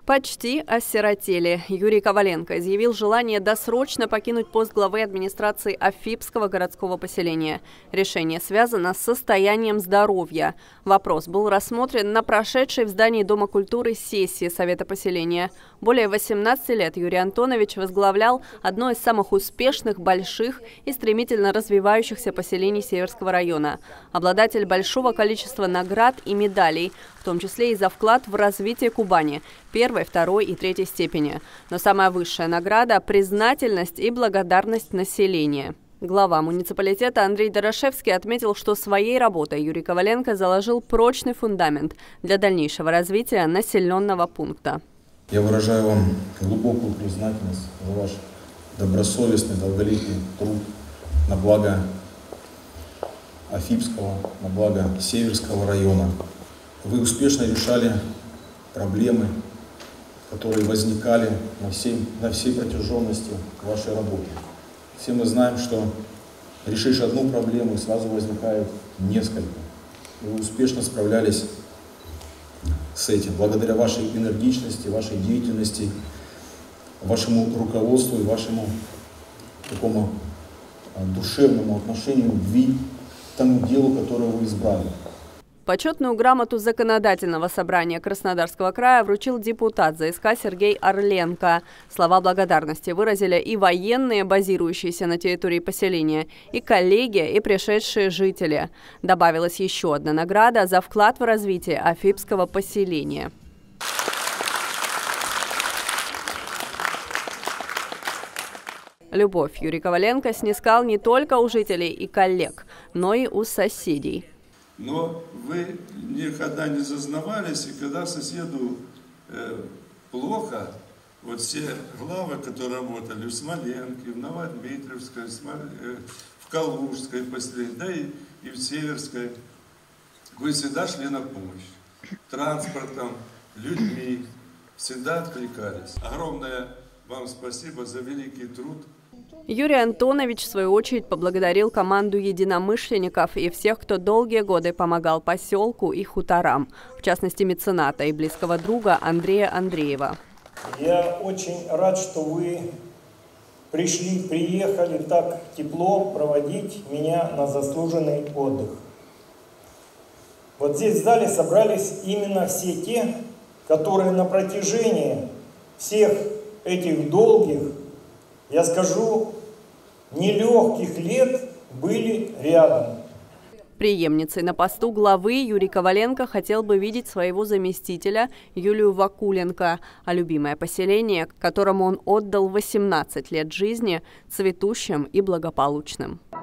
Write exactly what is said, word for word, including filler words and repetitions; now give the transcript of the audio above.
Почти осиротели. Юрий Коваленко изъявил желание досрочно покинуть пост главы администрации Афипского городского поселения. Решение связано с состоянием здоровья. Вопрос был рассмотрен на прошедшей в здании Дома культуры сессии Совета поселения. Более восемнадцати лет Юрий Антонович возглавлял одно из самых успешных, больших и стремительно развивающихся поселений Северского района. Обладатель большого количества наград и медалей, в том числе и за вклад в развитие Кубани первой, второй и третьей степени. Но самая высшая награда – признательность и благодарность населения. Глава муниципалитета Андрей Дорошевский отметил, что своей работой Юрий Коваленко заложил прочный фундамент для дальнейшего развития населенного пункта. Я выражаю вам глубокую признательность за ваш добросовестный, долголетний труд на благо Афипского, на благо Северского района. Вы успешно решали проблемы, которые возникали на всей, на всей протяженности вашей работы. Все мы знаем, что решишь одну проблему, и сразу возникает несколько. И вы успешно справлялись с этим, благодаря вашей энергичности, вашей деятельности, вашему руководству и вашему такому душевному отношению, любви к тому делу, которое вы избрали. Почетную грамоту Законодательного собрания Краснодарского края вручил депутат ЗСК Сергей Орленко. Слова благодарности выразили и военные, базирующиеся на территории поселения, и коллеги, и пришедшие жители. Добавилась еще одна награда за вклад в развитие Афипского поселения. Любовь Юрий Коваленко снискал не только у жителей и коллег, но и у соседей. Но вы никогда не зазнавались, и когда соседу э, плохо, вот все главы, которые работали в Смоленке, в Новодмитриевской, э, в Калужской поселении, да и, и в Северской, вы всегда шли на помощь. Транспортом, людьми, всегда откликались. Огромное вам спасибо за великий труд. Юрий Антонович, в свою очередь, поблагодарил команду единомышленников и всех, кто долгие годы помогал поселку и хуторам, в частности, мецената и близкого друга Андрея Андреева. Я очень рад, что вы пришли, приехали так тепло проводить меня на заслуженный отдых. Вот здесь в зале собрались именно все те, которые на протяжении всех этих долгих, я скажу, нелегких лет были рядом. Преемницей на посту главы Юрий Коваленко хотел бы видеть своего заместителя Юлию Вакуленко, а любимое поселение, которому он отдал восемнадцать лет жизни, цветущим и благополучным.